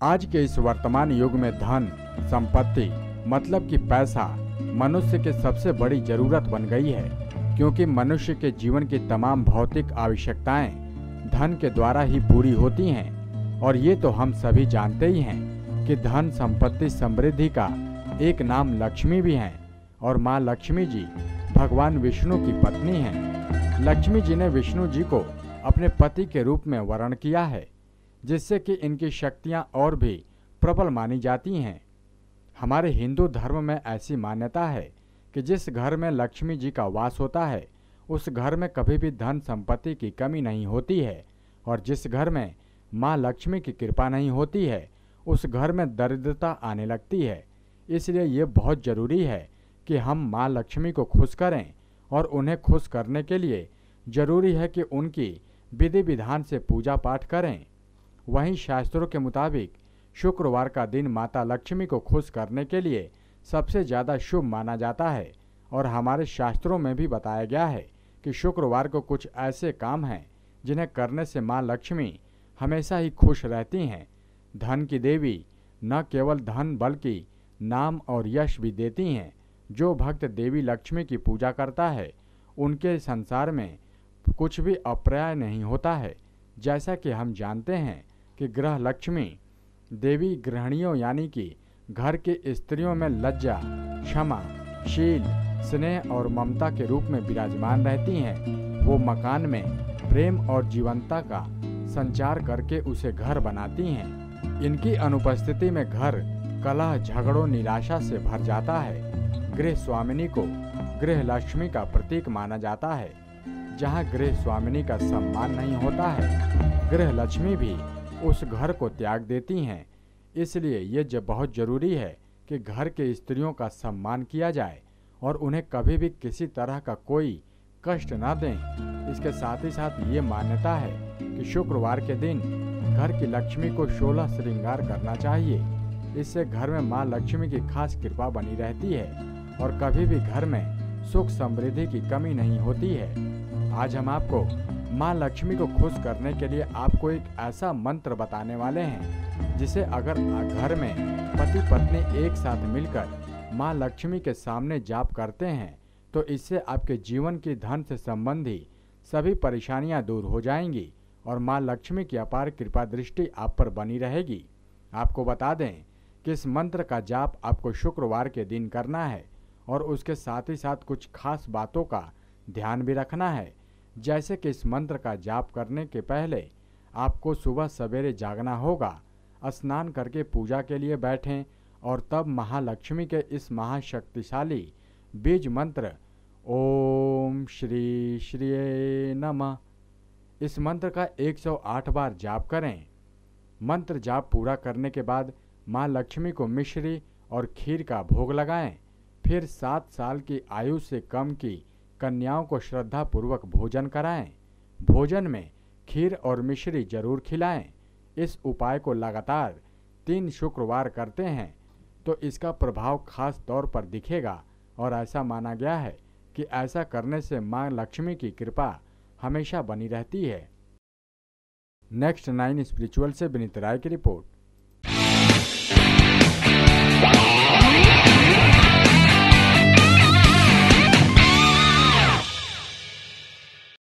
आज के इस वर्तमान युग में धन, संपत्ति मतलब कि पैसा मनुष्य के सबसे बड़ी जरूरत बन गई है, क्योंकि मनुष्य के जीवन की तमाम भौतिक आवश्यकताएं धन के द्वारा ही पूरी होती हैं। और ये तो हम सभी जानते ही हैं कि धन, संपत्ति, समृद्धि का एक नाम लक्ष्मी भी है। और माँ लक्ष्मी जी भगवान विष्णु की पत्नी हैं। लक्ष्मी जी ने विष्णु जी को अपने पति के रूप में वर्ण किया है, जिससे कि इनकी शक्तियां और भी प्रबल मानी जाती हैं। हमारे हिंदू धर्म में ऐसी मान्यता है कि जिस घर में लक्ष्मी जी का वास होता है उस घर में कभी भी धन संपत्ति की कमी नहीं होती है, और जिस घर में माँ लक्ष्मी की कृपा नहीं होती है उस घर में दरिद्रता आने लगती है। इसलिए ये बहुत ज़रूरी है कि हम माँ लक्ष्मी को खुश करें, और उन्हें खुश करने के लिए ज़रूरी है कि उनकी विधि विधान से पूजा पाठ करें। वहीं शास्त्रों के मुताबिक शुक्रवार का दिन माता लक्ष्मी को खुश करने के लिए सबसे ज़्यादा शुभ माना जाता है। और हमारे शास्त्रों में भी बताया गया है कि शुक्रवार को कुछ ऐसे काम हैं जिन्हें करने से माँ लक्ष्मी हमेशा ही खुश रहती हैं। धन की देवी न केवल धन बल्कि नाम और यश भी देती हैं। जो भक्त देवी लक्ष्मी की पूजा करता है उनके संसार में कुछ भी अप्राय नहीं होता है। जैसा कि हम जानते हैं कि गृह लक्ष्मी देवी गृहिणियों यानी कि घर की स्त्रियों में लज्जा, क्षमा, शील, स्नेह और ममता के रूप में विराजमान रहती हैं। वो मकान में प्रेम और जीवंतता का संचार करके उसे घर बनाती हैं। इनकी अनुपस्थिति में घर कलह, झगड़ों, निराशा से भर जाता है। गृह स्वामिनी को गृह लक्ष्मी का प्रतीक माना जाता है। जहाँ गृह स्वामिनी का सम्मान नहीं होता है, गृह लक्ष्मी भी उस घर को त्याग देती हैं। इसलिए ये बहुत ज़रूरी है कि घर के स्त्रियों का सम्मान किया जाए और उन्हें कभी भी किसी तरह का कोई कष्ट न दें। इसके साथ ही साथ ये मान्यता है कि शुक्रवार के दिन घर की लक्ष्मी को 16 श्रृंगार करना चाहिए। इससे घर में माँ लक्ष्मी की खास कृपा बनी रहती है और कभी भी घर में सुख समृद्धि की कमी नहीं होती है। आज हम आपको माँ लक्ष्मी को खुश करने के लिए आपको एक ऐसा मंत्र बताने वाले हैं जिसे अगर घर में पति पत्नी एक साथ मिलकर माँ लक्ष्मी के सामने जाप करते हैं तो इससे आपके जीवन की धन से संबंधी सभी परेशानियां दूर हो जाएंगी और माँ लक्ष्मी की अपार कृपा दृष्टि आप पर बनी रहेगी। आपको बता दें कि इस मंत्र का जाप आपको शुक्रवार के दिन करना है और उसके साथ ही साथ कुछ खास बातों का ध्यान भी रखना है। जैसे कि इस मंत्र का जाप करने के पहले आपको सुबह सवेरे जागना होगा, स्नान करके पूजा के लिए बैठें और तब महालक्ष्मी के इस महाशक्तिशाली बीज मंत्र ओम श्री श्रीये नमः इस मंत्र का 108 बार जाप करें। मंत्र जाप पूरा करने के बाद माँ लक्ष्मी को मिश्री और खीर का भोग लगाएं। फिर 7 साल की आयु से कम की कन्याओं को श्रद्धा पूर्वक भोजन कराएं। भोजन में खीर और मिश्री जरूर खिलाएं। इस उपाय को लगातार 3 शुक्रवार करते हैं तो इसका प्रभाव खास तौर पर दिखेगा और ऐसा माना गया है कि ऐसा करने से माँ लक्ष्मी की कृपा हमेशा बनी रहती है। नेक्स्ट 9 स्पिरिचुअल से विनीत राय की रिपोर्ट।